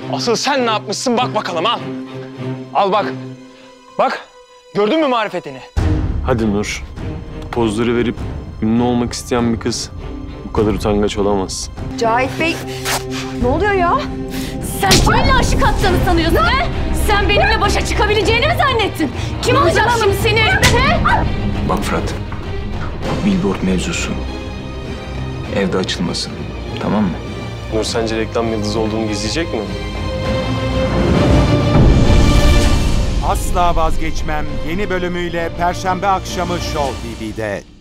Asıl sen ne yapmışsın bak bakalım al. Al bak. Bak. Gördün mü marifetini? Hadi Nur. Pozları verip ünlü olmak isteyen bir kız bu kadar utangaç olamaz. Cahit Bey, ne oluyor ya? Sen kiminle aşık attığını sanıyorsun he? Sen benimle başa çıkabileceğini mi zannettin? Kim alacak şimdi seni? He? Bak Fırat, billboard mevzusu evde açılmasın, tamam mı? Nur sence reklam yıldızı olduğunu gizleyecek mi? Asla Vazgeçmem yeni bölümüyle Perşembe akşamı Show TV'de.